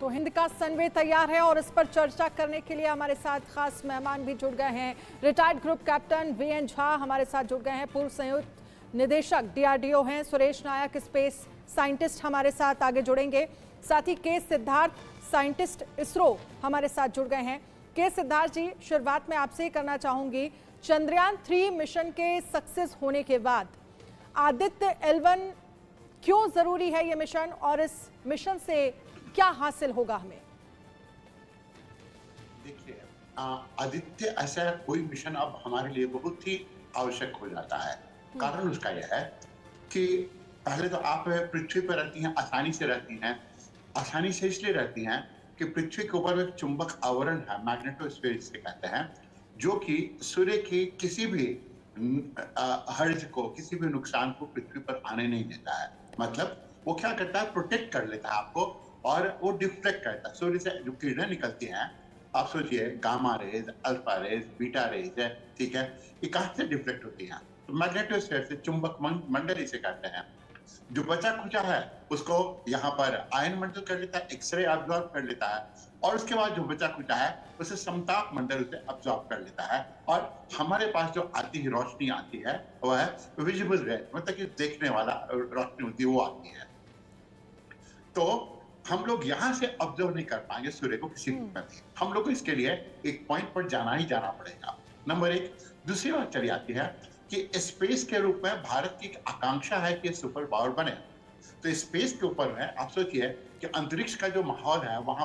हिंद का सनवे तैयार है और इस पर चर्चा करने के लिए हमारे साथ खास मेहमान भी जुड़ गए हैं। Retired group captain VN Jha हमारे साथ जुड़ गए हैं। पूर्व संयुक्त निदेशक डीआरडीओ हैं सुरेश नायक, स्पेस साइंटिस्ट हमारे साथ आगे जुड़ेंगे। साथ ही के सिद्धार्थ, साइंटिस्ट इसरो हमारे साथ जुड़ गए हैं। के सिद्धार्थ जी, शुरुआत में आपसे ही करना चाहूंगी, चंद्रयान 3 मिशन के सक्सेस होने के बाद आदित्य L1 क्यों जरूरी है ये मिशन और इस मिशन से क्या हासिल होगा हमें? देखिए, आदित्य ऐसा कोई मिशन अब हमारे लिए बहुत ही आवश्यक हो जाता है। कारण उसका यह है कि पहले तो आप पृथ्वी पर रहती हैं, आसानी से रहती हैं। आसानी से इसलिए रहती हैं कि पृथ्वी के ऊपर एक चुंबक आवरण है, मैग्नेटोस्फीयर जिसे कहते हैं, जो कि सूर्य की किसी भी हर्ज को, किसी भी नुकसान को पृथ्वी पर आने नहीं देता है। मतलब वो क्या करता है, प्रोटेक्ट कर लेता है आपको और वो डिफ्लेक्ट करता है। सूर्य से जो किरणें निकलती हैं, आप सोचिए gamma rays, alpha rays, beta rays है, ठीक है, ये कहाँ से डिफ्लेक्ट होती हैं? तो मैग्नेटोस्फीयर से, चुंबक मंडल इसे कहते हैं। जो बचा खुचा है उसको यहाँ पर आयन मंडल कर लेता है, एक्सरे अब्जॉर्ब कर लेता है, और उसके बाद जो बचा खुचा है उसे समताप मंडल से अब्जॉर्ब कर लेता है। और हमारे पास जो आती है रोशनी आती है वह है विजिबल रेज, मतलब कि देखने वाला रोशनी होती है, वो आती है। तो हम लोग यहाँ से ऑब्जर्व नहीं कर पाएंगे सूर्य को किसी रूप में भी। हम लोग को इसके लिए एक पॉइंट पर जाना ही जाना पड़ेगा, नंबर एक। दूसरी बात चली आती है कि स्पेस के रूप में भारत की एक आकांक्षा है कि सुपर पावर बने। तो स्पेस के ऊपर में आप सोचिए कि अंतरिक्ष का जो माहौल है वहां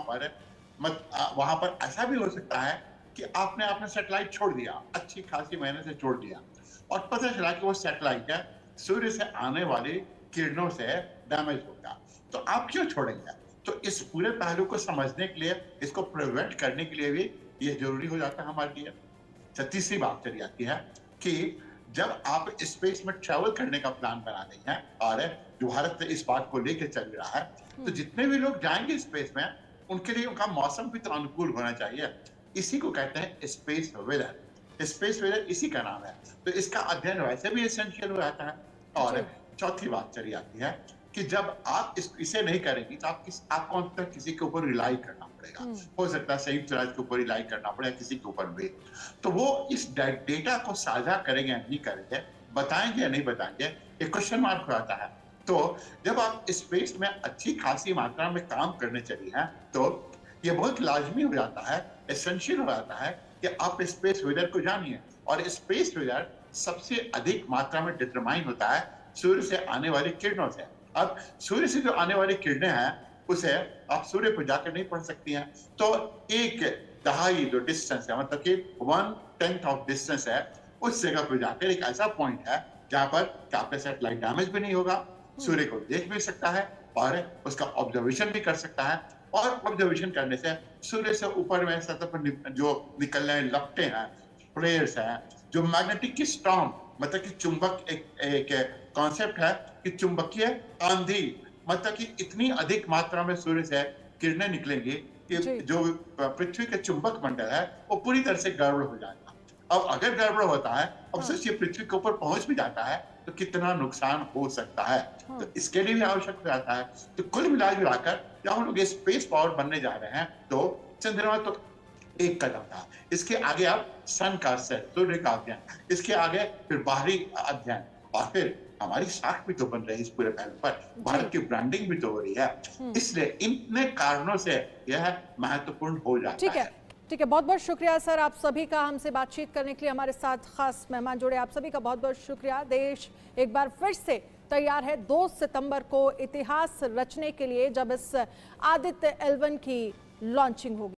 पर ऐसा भी हो सकता है कि आपने अपना सैटेलाइट छोड़ दिया, अच्छी खासी महीने से छोड़ दिया, और पता चला कि वो सैटेलाइट है सूर्य से आने वाली किरणों से डैमेज होगा। तो आप क्यों छोड़ेंगे? तो इस पूरे पहलू को समझने के लिए, इसको प्रिवेंट करने के लिए भी ये जरूरी हो जाता है हमारे लिए। तीसरी बात चली आती है कि जब आप स्पेस में ट्रैवल करने का प्लान बना रही हैं और जो भारत इस बात को लेकर चल रहा है, तो जितने भी लोग जाएंगे स्पेस में उनके लिए उनका मौसम भी तो अनुकूल होना चाहिए। इसी को कहते हैं स्पेस वेदर। स्पेस वेदर इसी का नाम है। तो इसका अध्ययन वैसे भी एसेंशियल हो जाता है। और चौथी बात चली आती है कि जब आप इसे नहीं करेंगी तो आपको अंत तक किसी के ऊपर रिलाई करना पड़ेगा। हो सकता है संयुक्त राज्य के ऊपर रिलाई करना पड़ेगा, किसी के ऊपर भी। तो वो इस डेटा को साझा करेंगे या नहीं करेंगे, बताएंगे या नहीं बताएंगे, एक क्वेश्चन मार्क हो जाता है। तो जब आप स्पेस में अच्छी खासी मात्रा में काम करने चली हैं, तो ये बहुत लाजमी हो जाता है, एसेंशियल हो जाता है कि आप स्पेस वेदर को जानिए। और स्पेस वेदर सबसे अधिक मात्रा में डिटरमाइन होता है सूर्य से आने वाली किरणों से। अब सूर्य से जो आने वाली किरणें हैं उसे आप सूर्य पर जाकर नहीं पढ़ सकती हैं। तो एक दहाई जो डिस्टेंस है, मतलब कि 1/10 ऑफ डिस्टेंस है, उस जगह पर जाकर एक ऐसा पॉइंट है जहां पर आपका सैटेलाइट डैमेज भी नहीं होगा, सूर्य को देख भी सकता है और उसका ऑब्जर्वेशन भी कर सकता है। और ऑब्जर्वेशन करने से सूर्य से ऊपर में सतह पर जो निकलने लपटे हैं, फ्लेयर्स हैं, जो मैग्नेटिक की स्टॉर्म, मतलब कि चुंबक एक कॉन्सेप्ट है कि चुंबकीय आंधी, मतलब कि इतनी अधिक मात्रा में सूर्य से किरणें निकलेंगी कि जो पृथ्वी का चुंबक मंडल है वो पूरी तरह से गड़बड़ हो जाएगा। अब अगर गड़बड़ होता है, अब सोचिए पृथ्वी के ऊपर पहुंच भी जाता है तो कितना नुकसान हो सकता है। तो इसके लिए भी आवश्यक हो जाता है। तो कुल मिलाकर जब हम लोग स्पेस पावर बनने जा रहे हैं, तो चंद्रमा तो एक कदम था, इसके आगे अब सन का सेट, सूर्य का अध्ययन, इसके आगे फिर बाहरी अध्ययन, और फिर हमारी साख भी तो बन रही है इस पूरे पहलू पर, भारत की ब्रांडिंग भी तो हो रही है। इसलिए इतने कारणों से यह महत्वपूर्ण हो जाता है। ठीक है, बहुत बहुत शुक्रिया सर, आप सभी का हमसे बातचीत करने के लिए। हमारे साथ खास मेहमान जुड़े, आप सभी का बहुत बहुत शुक्रिया। देश एक बार फिर से तैयार है 2 सितंबर को इतिहास रचने के लिए, जब इस आदित्य L1 की लॉन्चिंग होगी।